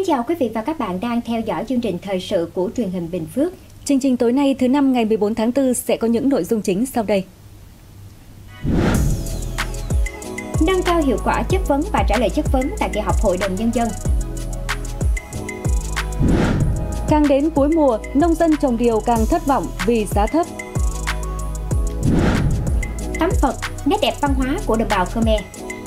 chào quý vị và các bạn đang theo dõi chương trình thời sự của truyền hình Bình Phước. Chương trình tối nay thứ Năm ngày 14 tháng 4 sẽ có những nội dung chính sau đây. Nâng cao hiệu quả chất vấn và trả lời chất vấn tại kỳ họp Hội đồng Nhân dân. Càng đến cuối mùa, nông dân trồng điều càng thất vọng vì giá thấp. Tắm Phật, nét đẹp văn hóa của đồng bào Khmer.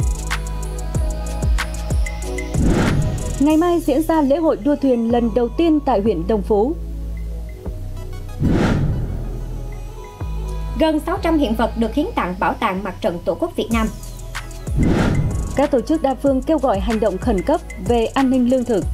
Ngày mai diễn ra lễ hội đua thuyền lần đầu tiên tại huyện Đồng Phú. Gần 600 hiện vật được hiến tặng Bảo tàng Mặt trận Tổ quốc Việt Nam. Các tổ chức đa phương kêu gọi hành động khẩn cấp về an ninh lương thực.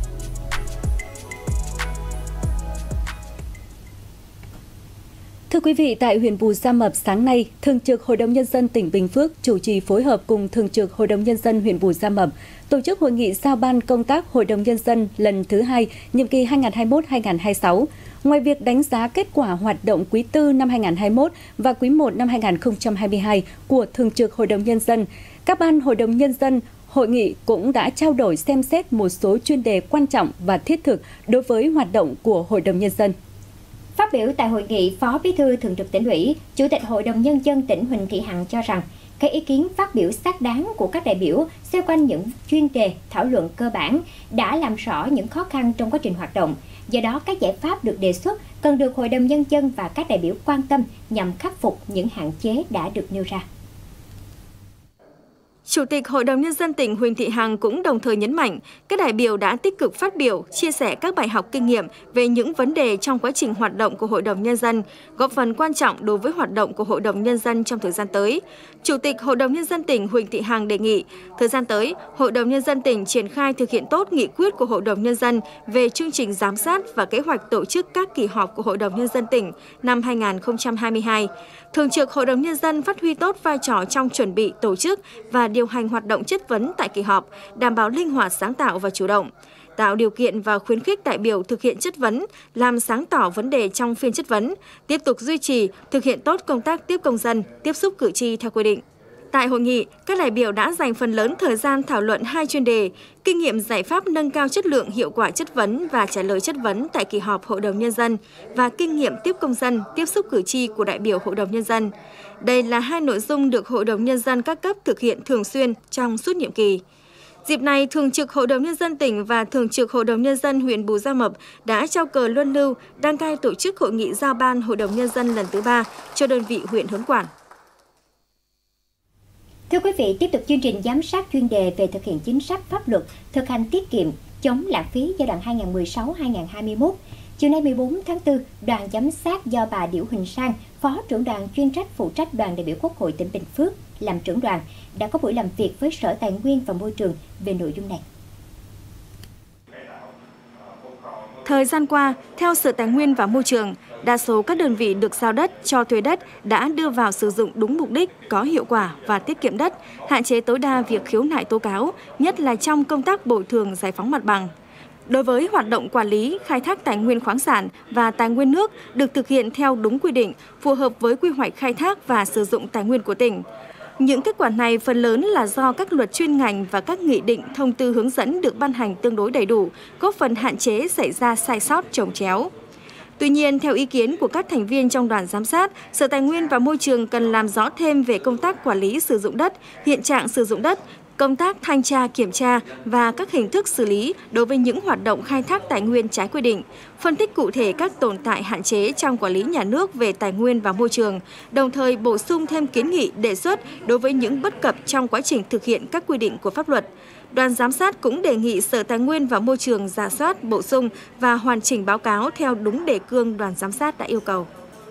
Thưa quý vị, tại huyện Bù Gia Mập sáng nay, Thường trực Hội đồng Nhân dân tỉnh Bình Phước chủ trì phối hợp cùng Thường trực Hội đồng Nhân dân huyện Bù Gia Mập tổ chức hội nghị giao ban công tác Hội đồng Nhân dân lần thứ 2, nhiệm kỳ 2021-2026. Ngoài việc đánh giá kết quả hoạt động quý 4 năm 2021 và quý 1 năm 2022 của Thường trực Hội đồng Nhân dân, các ban Hội đồng Nhân dân hội nghị cũng đã trao đổi xem xét một số chuyên đề quan trọng và thiết thực đối với hoạt động của Hội đồng Nhân dân. Phát biểu tại hội nghị, Phó Bí thư Thường trực Tỉnh ủy, Chủ tịch Hội đồng Nhân dân tỉnh Huỳnh Thị Hằng cho rằng, các ý kiến phát biểu xác đáng của các đại biểu xoay quanh những chuyên đề thảo luận cơ bản đã làm rõ những khó khăn trong quá trình hoạt động. Do đó, các giải pháp được đề xuất cần được Hội đồng Nhân dân và các đại biểu quan tâm nhằm khắc phục những hạn chế đã được nêu ra. Chủ tịch Hội đồng Nhân dân tỉnh Huỳnh Thị Hằng cũng đồng thời nhấn mạnh, các đại biểu đã tích cực phát biểu, chia sẻ các bài học kinh nghiệm về những vấn đề trong quá trình hoạt động của Hội đồng Nhân dân, góp phần quan trọng đối với hoạt động của Hội đồng Nhân dân trong thời gian tới. Chủ tịch Hội đồng Nhân dân tỉnh Huỳnh Thị Hằng đề nghị, thời gian tới, Hội đồng Nhân dân tỉnh triển khai thực hiện tốt nghị quyết của Hội đồng Nhân dân về chương trình giám sát và kế hoạch tổ chức các kỳ họp của Hội đồng Nhân dân tỉnh năm 2022. Thường trực Hội đồng Nhân dân phát huy tốt vai trò trong chuẩn bị, tổ chức và điều hành hoạt động chất vấn tại kỳ họp, đảm bảo linh hoạt, sáng tạo và chủ động, tạo điều kiện và khuyến khích đại biểu thực hiện chất vấn, làm sáng tỏ vấn đề trong phiên chất vấn, tiếp tục duy trì, thực hiện tốt công tác tiếp công dân, tiếp xúc cử tri theo quy định. Tại hội nghị, các đại biểu đã dành phần lớn thời gian thảo luận 2 chuyên đề, kinh nghiệm giải pháp nâng cao chất lượng hiệu quả chất vấn và trả lời chất vấn tại kỳ họp Hội đồng Nhân dân và kinh nghiệm tiếp công dân, tiếp xúc cử tri của đại biểu Hội đồng Nhân dân. Đây là 2 nội dung được Hội đồng Nhân dân các cấp thực hiện thường xuyên trong suốt nhiệm kỳ. Dịp này, Thường trực Hội đồng Nhân dân tỉnh và Thường trực Hội đồng Nhân dân huyện Bù Gia Mập đã trao cờ luân lưu, đăng cai tổ chức hội nghị giao ban Hội đồng Nhân dân lần thứ 3 cho đơn vị huyện Hớn Quản. Thưa quý vị, tiếp tục chương trình giám sát chuyên đề về thực hiện chính sách pháp luật, thực hành tiết kiệm, chống lãng phí giai đoạn 2016-2021. Chiều nay 14 tháng 4, đoàn giám sát do bà Điểu Huỳnh Sang, Phó trưởng đoàn chuyên trách phụ trách đoàn đại biểu Quốc hội tỉnh Bình Phước làm trưởng đoàn, đã có buổi làm việc với Sở Tài nguyên và Môi trường về nội dung này. Thời gian qua, theo Sở Tài nguyên và Môi trường, đa số các đơn vị được giao đất, cho thuê đất đã đưa vào sử dụng đúng mục đích, có hiệu quả và tiết kiệm đất, hạn chế tối đa việc khiếu nại tố cáo, nhất là trong công tác bồi thường giải phóng mặt bằng. Đối với hoạt động quản lý, khai thác tài nguyên khoáng sản và tài nguyên nước được thực hiện theo đúng quy định, phù hợp với quy hoạch khai thác và sử dụng tài nguyên của tỉnh. Những kết quả này phần lớn là do các luật chuyên ngành và các nghị định, thông tư hướng dẫn được ban hành tương đối đầy đủ, góp phần hạn chế xảy ra sai sót chồng chéo. Tuy nhiên, theo ý kiến của các thành viên trong đoàn giám sát, Sở Tài nguyên và Môi trường cần làm rõ thêm về công tác quản lý sử dụng đất, hiện trạng sử dụng đất, công tác thanh tra, kiểm tra và các hình thức xử lý đối với những hoạt động khai thác tài nguyên trái quy định, phân tích cụ thể các tồn tại hạn chế trong quản lý nhà nước về tài nguyên và môi trường, đồng thời bổ sung thêm kiến nghị đề xuất đối với những bất cập trong quá trình thực hiện các quy định của pháp luật. Đoàn giám sát cũng đề nghị Sở Tài nguyên và Môi trường rà soát, bổ sung và hoàn chỉnh báo cáo theo đúng đề cương đoàn giám sát đã yêu cầu.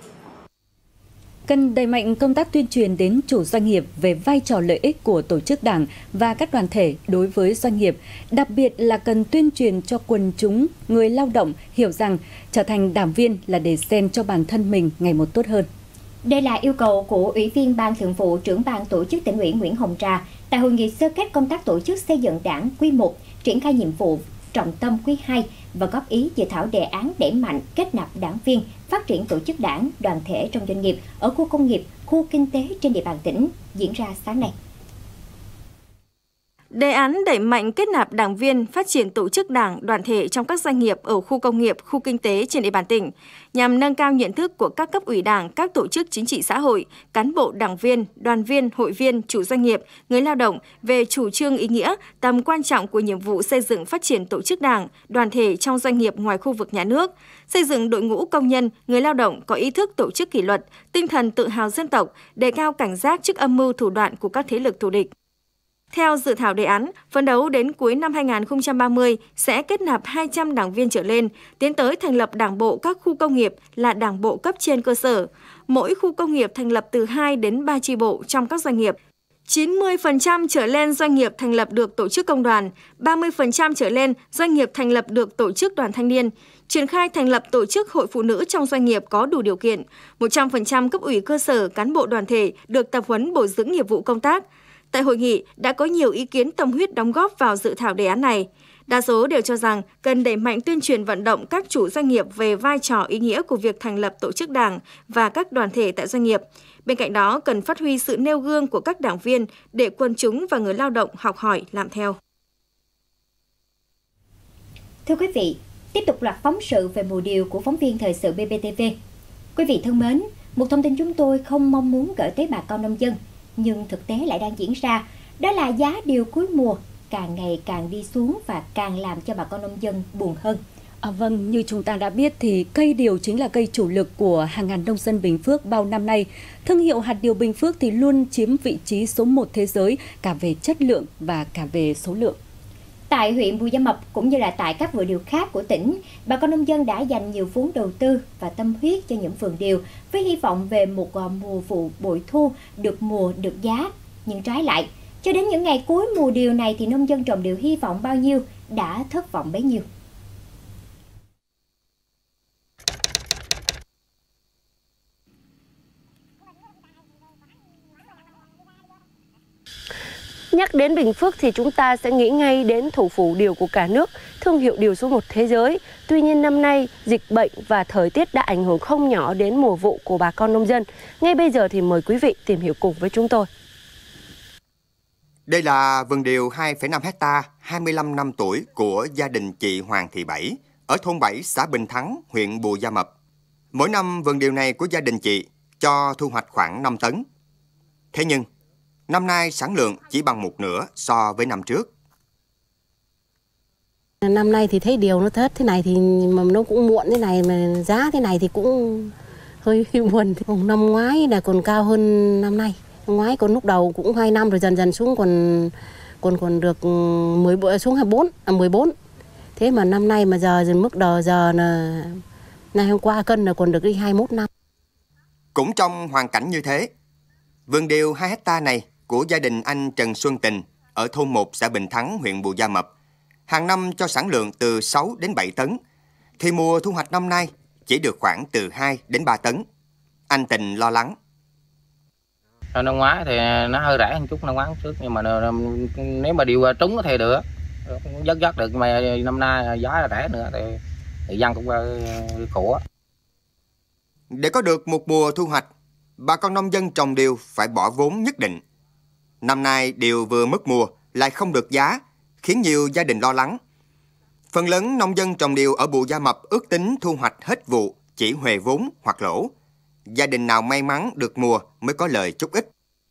Cần đẩy mạnh công tác tuyên truyền đến chủ doanh nghiệp về vai trò lợi ích của tổ chức đảng và các đoàn thể đối với doanh nghiệp, đặc biệt là cần tuyên truyền cho quần chúng, người lao động hiểu rằng trở thành đảng viên là để rèn cho bản thân mình ngày một tốt hơn. Đây là yêu cầu của Ủy viên Ban Thường vụ, Trưởng ban Tổ chức Tỉnh ủy Nguyễn Hồng Trà tại hội nghị sơ kết công tác tổ chức xây dựng Đảng quý 1, triển khai nhiệm vụ trọng tâm quý 2 và góp ý dự thảo đề án đẩy mạnh kết nạp đảng viên, phát triển tổ chức đảng, đoàn thể trong doanh nghiệp ở khu công nghiệp, khu kinh tế trên địa bàn tỉnh diễn ra sáng nay. Đề án đẩy mạnh kết nạp đảng viên, phát triển tổ chức đảng, đoàn thể trong các doanh nghiệp ở khu công nghiệp, khu kinh tế trên địa bàn tỉnh, nhằm nâng cao nhận thức của các cấp ủy đảng, các tổ chức chính trị xã hội, cán bộ đảng viên, đoàn viên, hội viên, chủ doanh nghiệp, người lao động về chủ trương ý nghĩa, tầm quan trọng của nhiệm vụ xây dựng phát triển tổ chức đảng, đoàn thể trong doanh nghiệp ngoài khu vực nhà nước, xây dựng đội ngũ công nhân, người lao động có ý thức tổ chức kỷ luật, tinh thần tự hào dân tộc, đề cao cảnh giác trước âm mưu thủ đoạn của các thế lực thù địch. Theo dự thảo đề án, phấn đấu đến cuối năm 2030 sẽ kết nạp 200 đảng viên trở lên, tiến tới thành lập đảng bộ các khu công nghiệp là đảng bộ cấp trên cơ sở. Mỗi khu công nghiệp thành lập từ 2 đến 3 chi bộ trong các doanh nghiệp. 90% trở lên doanh nghiệp thành lập được tổ chức công đoàn, 30% trở lên doanh nghiệp thành lập được tổ chức đoàn thanh niên, triển khai thành lập tổ chức hội phụ nữ trong doanh nghiệp có đủ điều kiện, 100% cấp ủy cơ sở, cán bộ đoàn thể được tập huấn bồi dưỡng nghiệp vụ công tác. Tại hội nghị đã có nhiều ý kiến tâm huyết đóng góp vào dự thảo đề án này. Đa số đều cho rằng cần đẩy mạnh tuyên truyền vận động các chủ doanh nghiệp về vai trò ý nghĩa của việc thành lập tổ chức đảng và các đoàn thể tại doanh nghiệp. Bên cạnh đó, cần phát huy sự nêu gương của các đảng viên để quần chúng và người lao động học hỏi, làm theo. Thưa quý vị, tiếp tục loạt phóng sự về mùa điều của phóng viên thời sự BBTV. Quý vị thân mến, một thông tin chúng tôi không mong muốn gửi tới bà con nông dân, nhưng thực tế lại đang diễn ra, đó là giá điều cuối mùa càng ngày càng đi xuống và càng làm cho bà con nông dân buồn hơn. Vâng, như chúng ta đã biết thì cây điều chính là cây chủ lực của hàng ngàn nông dân Bình Phước bao năm nay. Thương hiệu hạt điều Bình Phước thì luôn chiếm vị trí số 1 thế giới cả về chất lượng và cả về số lượng. Tại huyện Bù Gia Mập cũng như là tại các vựa điều khác của tỉnh, bà con nông dân đã dành nhiều vốn đầu tư và tâm huyết cho những vườn điều với hy vọng về một mùa vụ bội thu được mùa được giá. Nhưng trái lại, cho đến những ngày cuối mùa điều này thì nông dân trồng điều hy vọng bao nhiêu đã thất vọng bấy nhiêu. Nhắc đến Bình Phước thì chúng ta sẽ nghĩ ngay đến thủ phủ điều của cả nước, thương hiệu điều số 1 thế giới. Tuy nhiên năm nay, dịch bệnh và thời tiết đã ảnh hưởng không nhỏ đến mùa vụ của bà con nông dân. Ngay bây giờ thì mời quý vị tìm hiểu cùng với chúng tôi. Đây là vườn điều 2,5 hectare, 25 năm tuổi của gia đình chị Hoàng Thị Bảy, ở thôn 7 xã Bình Thắng, huyện Bù Gia Mập. Mỗi năm vườn điều này của gia đình chị cho thu hoạch khoảng 5 tấn. Thế nhưng, năm nay sản lượng chỉ bằng một nửa so với năm trước. Năm nay thì thấy điều nó thớt thế này thì mà nó cũng muộn thế này, mà giá thế này thì cũng hơi buồn. Năm ngoái là còn cao hơn năm nay. Năm ngoái còn lúc đầu cũng 2 năm rồi dần dần xuống còn được 14. Thế mà năm nay mà giờ mức đầu giờ là ngày hôm qua cân là còn được đi 21 năm. Cũng trong hoàn cảnh như thế, vườn điều 2 hectare này của gia đình anh Trần Xuân Tình ở thôn 1 xã Bình Thắng, huyện Bù Gia Mập, hàng năm cho sản lượng từ 6 đến 7 tấn, thì mùa thu hoạch năm nay chỉ được khoảng từ 2 đến 3 tấn. Anh Tình lo lắng. Năm ngoái thì nó hơi rẻ một chút năm ngoái trước, nhưng mà nếu mà điều trúng thì được, dắt được, mà năm nay giá là rẻ nữa thì dân cũng khổ. Để có được một mùa thu hoạch, bà con nông dân trồng điều phải bỏ vốn nhất định. Năm nay điều vừa mất mùa lại không được giá, khiến nhiều gia đình lo lắng. Phần lớn nông dân trồng điều ở Bù Gia Mập ước tính thu hoạch hết vụ chỉ huề vốn hoặc lỗ. Gia đình nào may mắn được mùa mới có lời chút ít.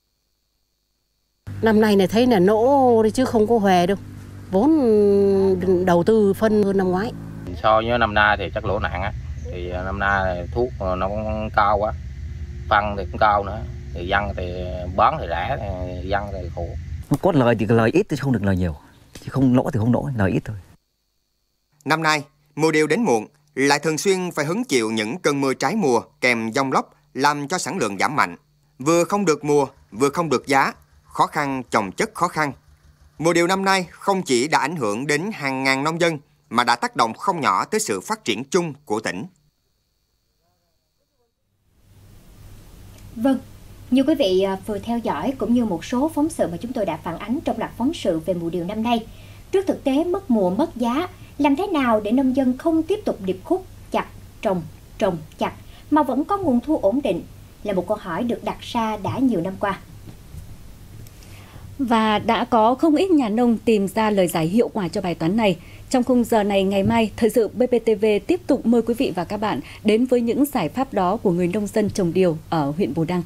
Năm nay này thấy là nỗ đi chứ không có huề đâu. Vốn đầu tư phân hơn năm ngoái. So với năm nay thì chắc lỗ nặng á. Thì năm nay thuốc nó cũng cao quá, phân thì cũng cao nữa. Thì dân thì bán thì rẻ, thì dân thì khổ. Có lời thì lời ít chứ không được lời nhiều. Chứ không lỗ thì không lỗ, lời ít thôi. Năm nay, mùa điều đến muộn, lại thường xuyên phải hứng chịu những cơn mưa trái mùa kèm giông lốc làm cho sản lượng giảm mạnh. Vừa không được mùa, vừa không được giá, khó khăn chồng chất khó khăn. Mùa điều năm nay không chỉ đã ảnh hưởng đến hàng ngàn nông dân mà đã tác động không nhỏ tới sự phát triển chung của tỉnh. Vâng, như quý vị vừa theo dõi cũng như một số phóng sự mà chúng tôi đã phản ánh trong loạt phóng sự về mùa điều năm nay. Trước thực tế mất mùa mất giá, làm thế nào để nông dân không tiếp tục điệp khúc chặt, trồng, chặt mà vẫn có nguồn thu ổn định là một câu hỏi được đặt ra đã nhiều năm qua. Và đã có không ít nhà nông tìm ra lời giải hiệu quả cho bài toán này. Trong khung giờ này ngày mai, Thời sự BBTV tiếp tục mời quý vị và các bạn đến với những giải pháp đó của người nông dân trồng điều ở huyện Bù Đăng.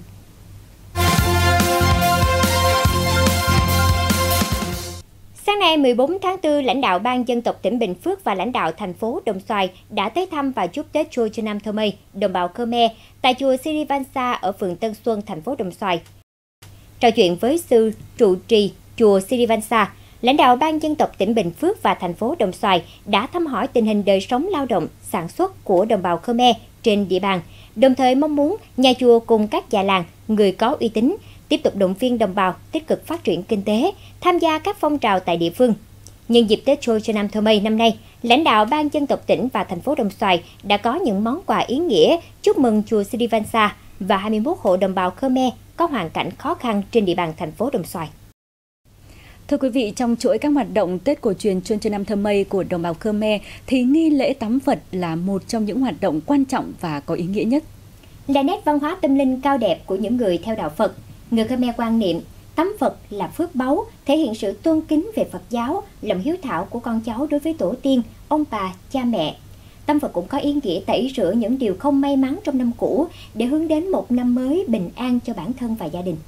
Sáng nay 14 tháng 4, lãnh đạo Ban Dân tộc tỉnh Bình Phước và lãnh đạo thành phố Đồng Xoài đã tới thăm và chúc Tết Trôn Trân Nam Thơ Mây, đồng bào Khmer tại chùa Sirivansa ở phường Tân Xuân, thành phố Đồng Xoài. Trò chuyện với sư trụ trì chùa Sirivansa, lãnh đạo Ban Dân tộc tỉnh Bình Phước và thành phố Đồng Xoài đã thăm hỏi tình hình đời sống lao động, sản xuất của đồng bào Khmer trên địa bàn, đồng thời mong muốn nhà chùa cùng các già làng, người có uy tín tiếp tục động viên đồng bào tích cực phát triển kinh tế, tham gia các phong trào tại địa phương. Nhân dịp Tết Trôn Trân Nam Thơ Mây năm nay, lãnh đạo Ban Dân tộc tỉnh và thành phố Đồng Xoài đã có những món quà ý nghĩa chúc mừng chùa Sirivansa và 21 hộ đồng bào Khmer có hoàn cảnh khó khăn trên địa bàn thành phố Đồng Xoài. Thưa quý vị, trong chuỗi các hoạt động Tết cổ truyền Trôn Trân Nam Thơ Mây của đồng bào Khmer thì nghi lễ tắm Phật là một trong những hoạt động quan trọng và có ý nghĩa nhất. Là nét văn hóa tâm linh cao đẹp của những người theo đạo Phật, người Khmer quan niệm tắm Phật là phước báu, thể hiện sự tôn kính về Phật giáo, lòng hiếu thảo của con cháu đối với tổ tiên, ông bà, cha mẹ. Tắm Phật cũng có ý nghĩa tẩy rửa những điều không may mắn trong năm cũ để hướng đến một năm mới bình an cho bản thân và gia đình.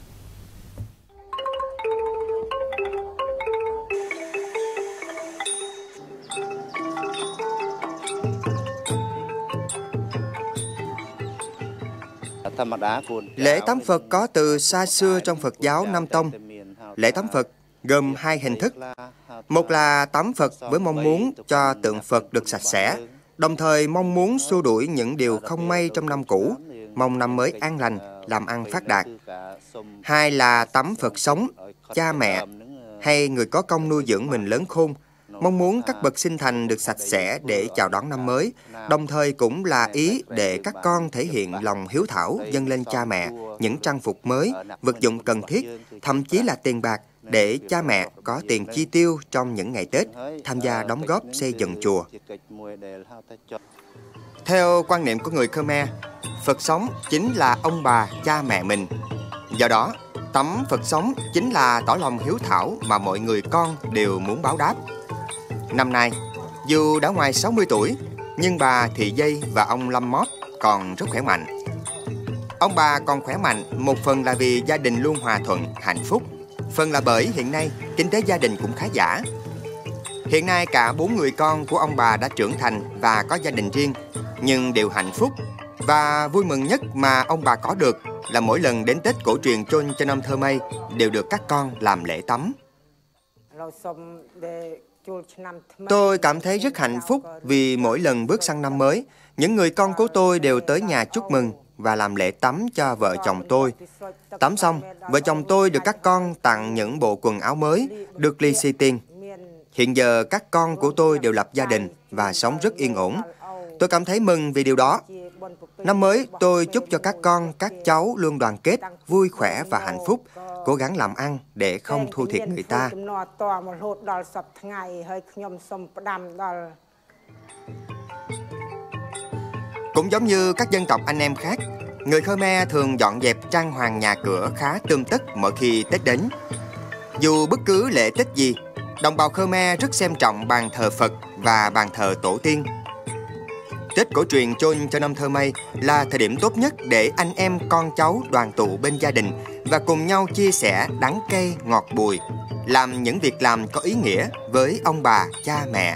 Lễ tắm Phật có từ xa xưa trong Phật giáo Nam Tông. Lễ tắm Phật gồm hai hình thức. Một là tắm Phật với mong muốn cho tượng Phật được sạch sẽ, đồng thời mong muốn xua đuổi những điều không may trong năm cũ, mong năm mới an lành, làm ăn phát đạt. Hai là tắm Phật sống, cha mẹ hay người có công nuôi dưỡng mình lớn khôn, mong muốn các bậc sinh thành được sạch sẽ để chào đón năm mới, đồng thời cũng là ý để các con thể hiện lòng hiếu thảo dâng lên cha mẹ những trang phục mới, vật dụng cần thiết, thậm chí là tiền bạc để cha mẹ có tiền chi tiêu trong những ngày Tết, tham gia đóng góp xây dựng chùa. Theo quan niệm của người Khmer, Phật sống chính là ông bà, cha mẹ mình. Do đó, tắm Phật sống chính là tỏ lòng hiếu thảo mà mọi người con đều muốn báo đáp. Năm nay, dù đã ngoài 60 tuổi, nhưng bà Thị Dây và ông Lâm Mót còn rất khỏe mạnh. Ông bà còn khỏe mạnh một phần là vì gia đình luôn hòa thuận, hạnh phúc, phần là bởi hiện nay kinh tế gia đình cũng khá giả. Hiện nay cả 4 người con của ông bà đã trưởng thành và có gia đình riêng, nhưng đều hạnh phúc. Và vui mừng nhất mà ông bà có được là mỗi lần đến Tết cổ truyền Trôn Trân Nam Thơ Mây đều được các con làm lễ tắm. Tôi cảm thấy rất hạnh phúc vì mỗi lần bước sang năm mới, những người con của tôi đều tới nhà chúc mừng và làm lễ tắm cho vợ chồng tôi. Tắm xong, vợ chồng tôi được các con tặng những bộ quần áo mới, được lì xì tiền. Hiện giờ các con của tôi đều lập gia đình và sống rất yên ổn. Tôi cảm thấy mừng vì điều đó. Năm mới tôi chúc cho các con, các cháu luôn đoàn kết, vui khỏe và hạnh phúc, cố gắng làm ăn để không thua thiệt người ta. Cũng giống như các dân tộc anh em khác, người Khmer thường dọn dẹp trang hoàng nhà cửa khá tươm tất mỗi khi Tết đến. Dù bất cứ lễ Tết gì, đồng bào Khmer rất xem trọng bàn thờ Phật và bàn thờ tổ tiên. Tết cổ truyền Trôn Trân Nam Thơ Mây là thời điểm tốt nhất để anh em con cháu đoàn tụ bên gia đình và cùng nhau chia sẻ đắng cay ngọt bùi, làm những việc làm có ý nghĩa với ông bà, cha mẹ.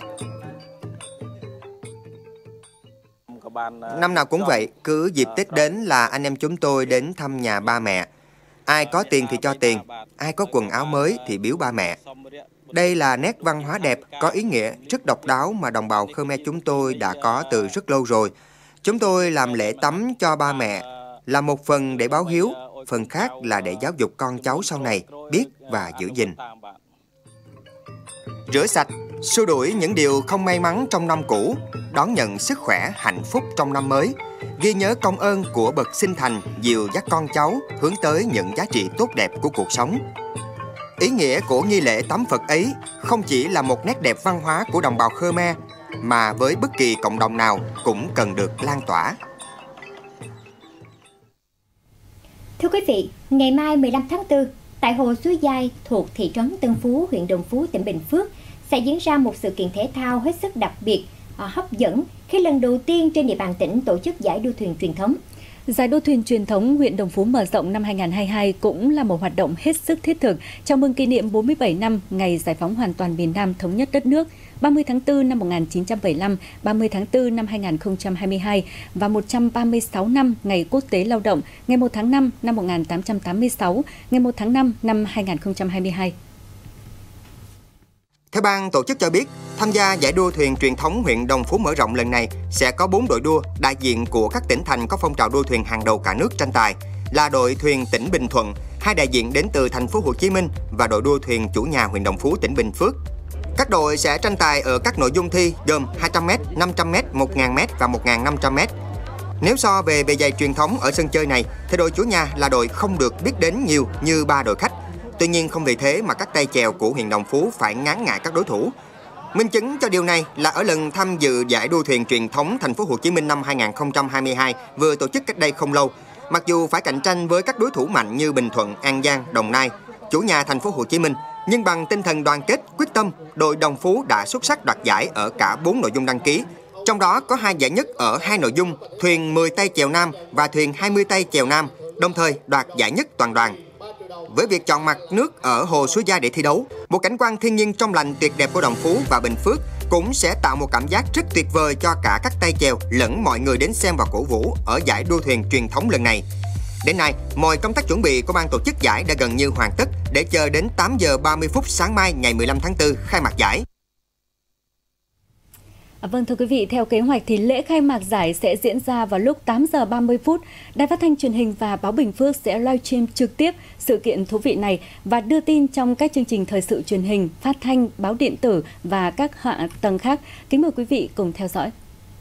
Năm nào cũng vậy, cứ dịp Tết đến là anh em chúng tôi đến thăm nhà ba mẹ. Ai có tiền thì cho tiền, ai có quần áo mới thì biếu ba mẹ. Đây là nét văn hóa đẹp, có ý nghĩa, rất độc đáo mà đồng bào Khmer chúng tôi đã có từ rất lâu rồi. Chúng tôi làm lễ tắm cho ba mẹ là một phần để báo hiếu, phần khác là để giáo dục con cháu sau này biết và giữ gìn. Rửa sạch, xua đuổi những điều không may mắn trong năm cũ, đón nhận sức khỏe, hạnh phúc trong năm mới, ghi nhớ công ơn của bậc sinh thành dìu dắt con cháu hướng tới những giá trị tốt đẹp của cuộc sống. Ý nghĩa của nghi lễ tắm Phật ấy không chỉ là một nét đẹp văn hóa của đồng bào Khmer, mà với bất kỳ cộng đồng nào cũng cần được lan tỏa. Thưa quý vị, ngày mai 15 tháng 4, tại hồ Suối Giai thuộc thị trấn Tân Phú, huyện Đồng Phú, tỉnh Bình Phước sẽ diễn ra một sự kiện thể thao hết sức đặc biệt, hấp dẫn khi lần đầu tiên trên địa bàn tỉnh tổ chức giải đua thuyền truyền thống. Giải đua thuyền truyền thống huyện Đồng Phú mở rộng năm 2022 cũng là một hoạt động hết sức thiết thực chào mừng kỷ niệm 47 năm ngày giải phóng hoàn toàn miền Nam thống nhất đất nước, 30 tháng 4 năm 1975, 30 tháng 4 năm 2022 và 136 năm ngày Quốc tế Lao động, ngày 1 tháng 5 năm 1886, ngày 1 tháng 5 năm 2022. Theo ban tổ chức cho biết, tham gia giải đua thuyền truyền thống huyện Đồng Phú mở rộng lần này sẽ có 4 đội đua đại diện của các tỉnh thành có phong trào đua thuyền hàng đầu cả nước tranh tài, là đội thuyền tỉnh Bình Thuận, 2 đại diện đến từ thành phố Hồ Chí Minh và đội đua thuyền chủ nhà huyện Đồng Phú tỉnh Bình Phước. Các đội sẽ tranh tài ở các nội dung thi gồm 200m, 500m, 1000m và 1500m. Nếu so về bề dày truyền thống ở sân chơi này thì đội chủ nhà là đội không được biết đến nhiều như 3 đội khách. Tuy nhiên không vì thế mà các tay chèo của huyện Đồng Phú phải ngán ngại các đối thủ. Minh chứng cho điều này là ở lần tham dự giải đua thuyền truyền thống thành phố Hồ Chí Minh năm 2022 vừa tổ chức cách đây không lâu, mặc dù phải cạnh tranh với các đối thủ mạnh như Bình Thuận, An Giang, Đồng Nai, chủ nhà thành phố Hồ Chí Minh, nhưng bằng tinh thần đoàn kết, quyết tâm, đội Đồng Phú đã xuất sắc đoạt giải ở cả 4 nội dung đăng ký. Trong đó có 2 giải nhất ở 2 nội dung, thuyền 10 tay chèo nam và thuyền 20 tay chèo nam, đồng thời đoạt giải nhất toàn đoàn. Với việc chọn mặt nước ở hồ Suối Giai để thi đấu, một cảnh quan thiên nhiên trong lành tuyệt đẹp của Đồng Phú và Bình Phước cũng sẽ tạo một cảm giác rất tuyệt vời cho cả các tay chèo lẫn mọi người đến xem và cổ vũ ở giải đua thuyền truyền thống lần này. Đến nay, mọi công tác chuẩn bị của ban tổ chức giải đã gần như hoàn tất để chờ đến 8 giờ 30 phút sáng mai ngày 15 tháng 4 khai mạc giải. Vâng, thưa quý vị, theo kế hoạch thì lễ khai mạc giải sẽ diễn ra vào lúc 8 giờ 30 phút. Đài Phát thanh Truyền hình và Báo Bình Phước sẽ livestream trực tiếp sự kiện thú vị này và đưa tin trong các chương trình thời sự truyền hình, phát thanh, báo điện tử và các hạ tầng khác. Kính mời quý vị cùng theo dõi.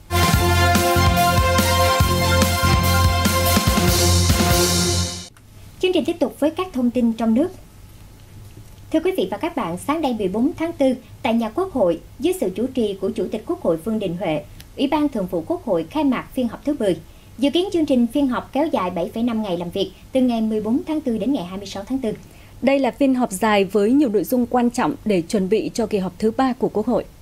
Chương trình tiếp tục với các thông tin trong nước. Thưa quý vị và các bạn, sáng nay 14 tháng 4, tại nhà Quốc hội, dưới sự chủ trì của Chủ tịch Quốc hội Vương Đình Huệ, Ủy ban Thường vụ Quốc hội khai mạc phiên họp thứ 10. Dự kiến chương trình phiên họp kéo dài 7,5 ngày làm việc, từ ngày 14 tháng 4 đến ngày 26 tháng 4. Đây là phiên họp dài với nhiều nội dung quan trọng để chuẩn bị cho kỳ họp thứ 3 của Quốc hội.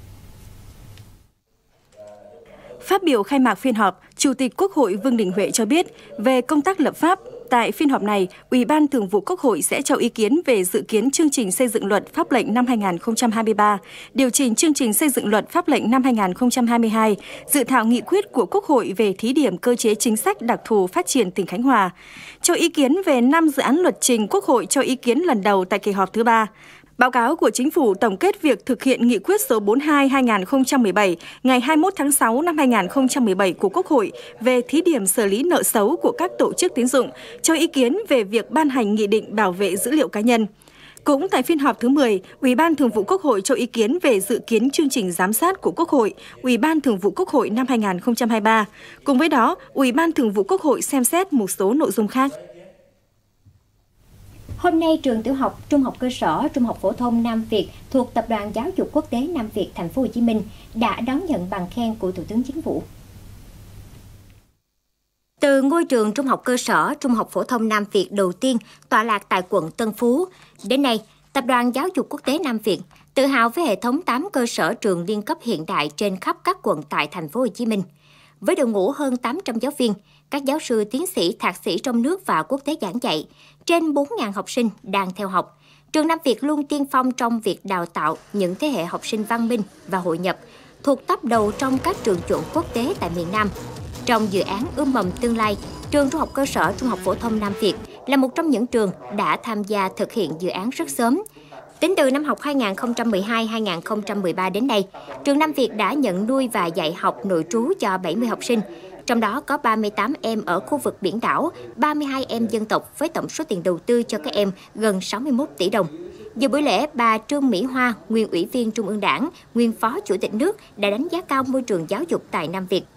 Phát biểu khai mạc phiên họp, Chủ tịch Quốc hội Vương Đình Huệ cho biết về công tác lập pháp. Tại phiên họp này, Ủy ban Thường vụ Quốc hội sẽ cho ý kiến về dự kiến chương trình xây dựng luật pháp lệnh năm 2023, điều chỉnh chương trình xây dựng luật pháp lệnh năm 2022, dự thảo nghị quyết của Quốc hội về thí điểm cơ chế chính sách đặc thù phát triển tỉnh Khánh Hòa, cho ý kiến về 5 dự án luật trình Quốc hội cho ý kiến lần đầu tại kỳ họp thứ 3. Báo cáo của Chính phủ tổng kết việc thực hiện nghị quyết số 42/2017 ngày 21 tháng 6 năm 2017 của Quốc hội về thí điểm xử lý nợ xấu của các tổ chức tín dụng, cho ý kiến về việc ban hành nghị định bảo vệ dữ liệu cá nhân. Cũng tại phiên họp thứ 10, Ủy ban Thường vụ Quốc hội cho ý kiến về dự kiến chương trình giám sát của Quốc hội, Ủy ban Thường vụ Quốc hội năm 2023. Cùng với đó, Ủy ban Thường vụ Quốc hội xem xét một số nội dung khác. Hôm nay, trường tiểu học, trung học cơ sở, trung học phổ thông Nam Việt thuộc Tập đoàn Giáo dục Quốc tế Nam Việt Thành phố Hồ Chí Minh đã đón nhận bằng khen của Thủ tướng Chính phủ. Từ ngôi trường trung học cơ sở, trung học phổ thông Nam Việt đầu tiên tọa lạc tại quận Tân Phú, đến nay, Tập đoàn Giáo dục Quốc tế Nam Việt tự hào với hệ thống 8 cơ sở trường liên cấp hiện đại trên khắp các quận tại Thành phố Hồ Chí Minh. Với đội ngũ hơn 800 giáo viên, các giáo sư, tiến sĩ, thạc sĩ trong nước và quốc tế giảng dạy, trên 4.000 học sinh đang theo học. Trường Nam Việt luôn tiên phong trong việc đào tạo những thế hệ học sinh văn minh và hội nhập, thuộc top đầu trong các trường chuẩn quốc tế tại miền Nam. Trong dự án ươm mầm tương lai, trường trung học cơ sở, trung học phổ thông Nam Việt là một trong những trường đã tham gia thực hiện dự án rất sớm. Tính từ năm học 2012-2013 đến nay, trường Nam Việt đã nhận nuôi và dạy học nội trú cho 70 học sinh, trong đó có 38 em ở khu vực biển đảo, 32 em dân tộc với tổng số tiền đầu tư cho các em gần 61 tỷ đồng. Dự buổi lễ, bà Trương Mỹ Hoa, nguyên Ủy viên Trung ương Đảng, nguyên Phó Chủ tịch nước đã đánh giá cao môi trường giáo dục tại Nam Việt.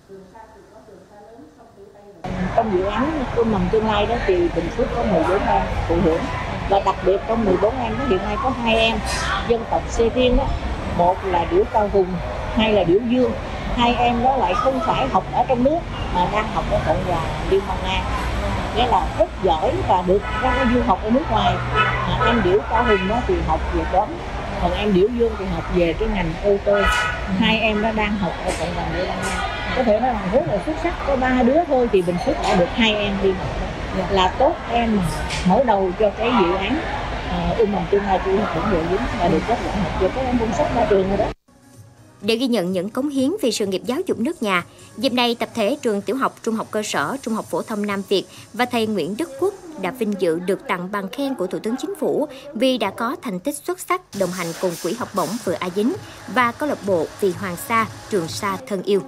Trong dự án ươm mầm tương lai đó thì Bình Phước có 14 em thụ hưởng, và đặc biệt trong 14 em đó hiện nay có 2 em dân tộc Sê Riêng đó, một là Điểu Cao Hùng, 2 là Điểu Dương. 2 em đó lại không phải học ở trong nước mà đang học ở Cộng hòa Liên bang Nga. nghĩa là rất giỏi và được ra du học ở nước ngoài. Em Điểu Cao Hùng đó thì học về toán, còn em Điểu Dương thì học về cái ngành ô tô. Hai em nó đang học ở cộng đồng Liên bang Nga, có thể nói là rất là xuất sắc. Có 3 đứa thôi thì Bình Phước đã được 2 em đi học, là tốt em mở đầu cho cái dự án mầm tương lai của học bổng Bộ Dính và được kết quả học cho các em cũng sắp ra trường rồi đó. Để ghi nhận những cống hiến vì sự nghiệp giáo dục nước nhà, dịp này tập thể trường tiểu học, trung học cơ sở, trung học phổ thông Nam Việt và thầy Nguyễn Đức Quốc đã vinh dự được tặng bằng khen của Thủ tướng Chính phủ vì đã có thành tích xuất sắc đồng hành cùng Quỹ học bổng Vừa A Dính và câu lạc bộ Vì Hoàng Sa, Trường Sa thân yêu.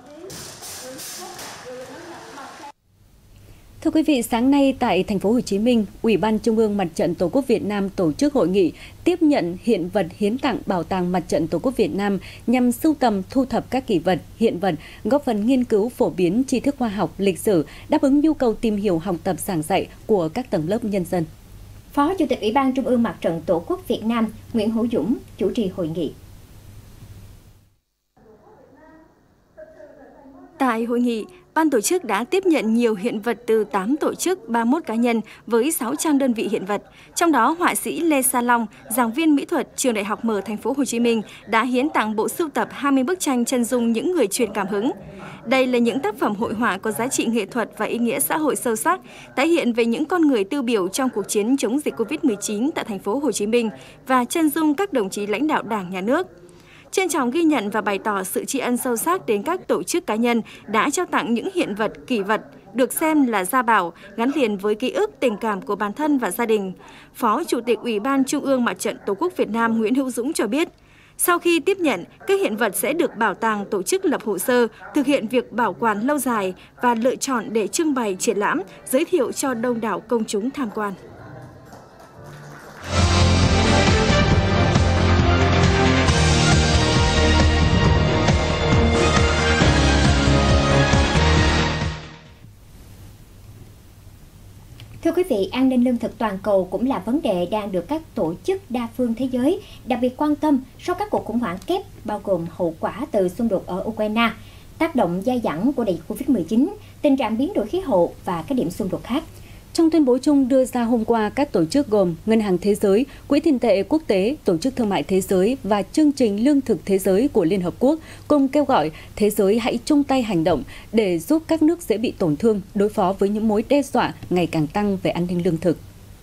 Thưa quý vị, sáng nay tại thành phố Hồ Chí Minh, Ủy ban Trung ương Mặt trận Tổ quốc Việt Nam tổ chức hội nghị tiếp nhận hiện vật hiến tặng Bảo tàng Mặt trận Tổ quốc Việt Nam nhằm sưu tầm, thu thập các kỷ vật, hiện vật, góp phần nghiên cứu phổ biến tri thức khoa học, lịch sử, đáp ứng nhu cầu tìm hiểu, học tập, giảng dạy của các tầng lớp nhân dân. Phó Chủ tịch Ủy ban Trung ương Mặt trận Tổ quốc Việt Nam Nguyễn Hữu Dũng chủ trì hội nghị. Tại hội nghị, ban tổ chức đã tiếp nhận nhiều hiện vật từ 8 tổ chức, 31 cá nhân với 600 đơn vị hiện vật. Trong đó, họa sĩ Lê Sa Long, giảng viên mỹ thuật Trường Đại học Mở Thành phố Hồ Chí Minh đã hiến tặng bộ sưu tập 20 bức tranh chân dung những người truyền cảm hứng. Đây là những tác phẩm hội họa có giá trị nghệ thuật và ý nghĩa xã hội sâu sắc, tái hiện về những con người tiêu biểu trong cuộc chiến chống dịch Covid-19 tại Thành phố Hồ Chí Minh và chân dung các đồng chí lãnh đạo Đảng, Nhà nước. Trân trọng ghi nhận và bày tỏ sự tri ân sâu sắc đến các tổ chức cá nhân đã trao tặng những hiện vật, kỷ vật được xem là gia bảo, gắn liền với ký ức, tình cảm của bản thân và gia đình. Phó Chủ tịch Ủy ban Trung ương Mặt trận Tổ quốc Việt Nam Nguyễn Hữu Dũng cho biết, sau khi tiếp nhận, các hiện vật sẽ được bảo tàng tổ chức lập hồ sơ, thực hiện việc bảo quản lâu dài và lựa chọn để trưng bày triển lãm, giới thiệu cho đông đảo công chúng tham quan. Thưa quý vị, an ninh lương thực toàn cầu cũng là vấn đề đang được các tổ chức đa phương thế giới đặc biệt quan tâm sau các cuộc khủng hoảng kép bao gồm hậu quả từ xung đột ở Ukraine, tác động dai dẳng của đại dịch Covid-19, tình trạng biến đổi khí hậu và các điểm xung đột khác. Trong tuyên bố chung đưa ra hôm qua, các tổ chức gồm Ngân hàng Thế giới, Quỹ tiền tệ quốc tế, Tổ chức Thương mại Thế giới và Chương trình Lương thực Thế giới của Liên Hợp Quốc cùng kêu gọi thế giới hãy chung tay hành động để giúp các nước dễ bị tổn thương đối phó với những mối đe dọa ngày càng tăng về an ninh lương thực.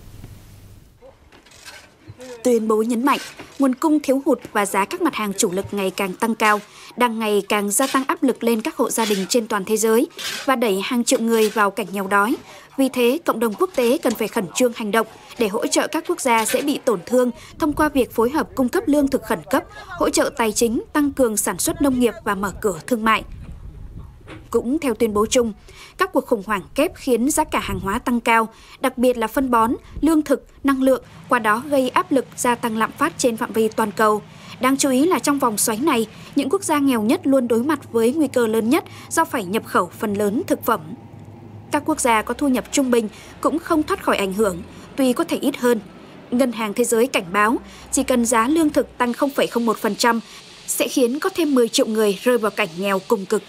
Tuyên bố nhấn mạnh, nguồn cung thiếu hụt và giá các mặt hàng chủ lực ngày càng tăng cao, đang ngày càng gia tăng áp lực lên các hộ gia đình trên toàn thế giới và đẩy hàng triệu người vào cảnh nghèo đói. Vì thế, cộng đồng quốc tế cần phải khẩn trương hành động để hỗ trợ các quốc gia dễ bị tổn thương thông qua việc phối hợp cung cấp lương thực khẩn cấp, hỗ trợ tài chính, tăng cường sản xuất nông nghiệp và mở cửa thương mại. Cũng theo tuyên bố chung, các cuộc khủng hoảng kép khiến giá cả hàng hóa tăng cao, đặc biệt là phân bón, lương thực, năng lượng, qua đó gây áp lực gia tăng lạm phát trên phạm vi toàn cầu. Đáng chú ý là trong vòng xoáy này, những quốc gia nghèo nhất luôn đối mặt với nguy cơ lớn nhất do phải nhập khẩu phần lớn thực phẩm. Các quốc gia có thu nhập trung bình cũng không thoát khỏi ảnh hưởng, tuy có thể ít hơn. Ngân hàng Thế giới cảnh báo, chỉ cần giá lương thực tăng 0,01% sẽ khiến có thêm 10 triệu người rơi vào cảnh nghèo cùng cực.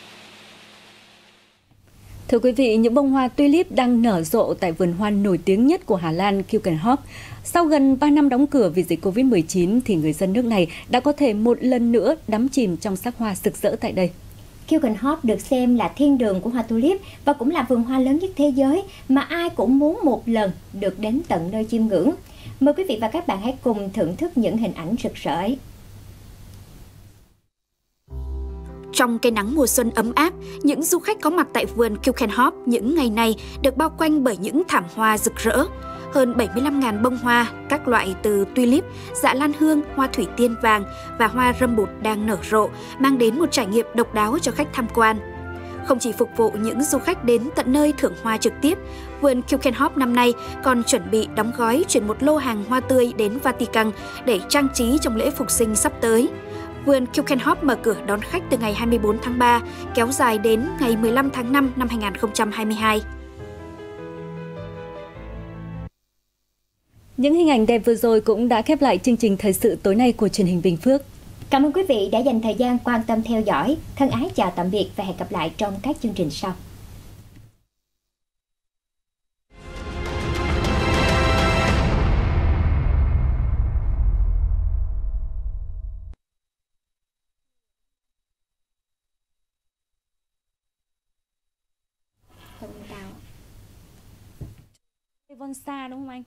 Thưa quý vị, những bông hoa tulip đang nở rộ tại vườn hoa nổi tiếng nhất của Hà Lan, Keukenhof. Sau gần 3 năm đóng cửa vì dịch Covid-19 thì người dân nước này đã có thể một lần nữa đắm chìm trong sắc hoa rực rỡ tại đây. Keukenhof được xem là thiên đường của hoa tulip và cũng là vườn hoa lớn nhất thế giới mà ai cũng muốn một lần được đến tận nơi chiêm ngưỡng. Mời quý vị và các bạn hãy cùng thưởng thức những hình ảnh rực rỡ ấy. Trong cái nắng mùa xuân ấm áp, những du khách có mặt tại vườn Keukenhof những ngày này được bao quanh bởi những thảm hoa rực rỡ. Hơn 75.000 bông hoa, các loại từ tulip, dạ lan hương, hoa thủy tiên vàng và hoa râm bụt đang nở rộ, mang đến một trải nghiệm độc đáo cho khách tham quan. Không chỉ phục vụ những du khách đến tận nơi thưởng hoa trực tiếp, vườn Keukenhof năm nay còn chuẩn bị đóng gói chuyển một lô hàng hoa tươi đến Vatican để trang trí trong lễ phục sinh sắp tới. Vườn Keukenhof mở cửa đón khách từ ngày 24 tháng 3, kéo dài đến ngày 15 tháng 5 năm 2022. Những hình ảnh đẹp vừa rồi cũng đã khép lại chương trình thời sự tối nay của truyền hình Bình Phước. Cảm ơn quý vị đã dành thời gian quan tâm theo dõi. Thân ái chào tạm biệt và hẹn gặp lại trong các chương trình sau. Bonsai đúng không anh?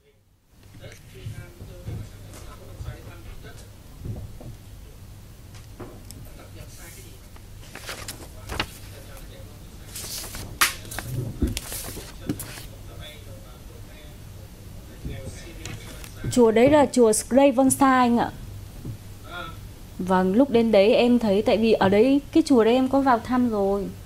Chùa đấy là chùa Skrei Bonsai anh ạ. Vâng, lúc đến đấy em thấy, tại vì ở đấy cái chùa đấy em có vào thăm rồi.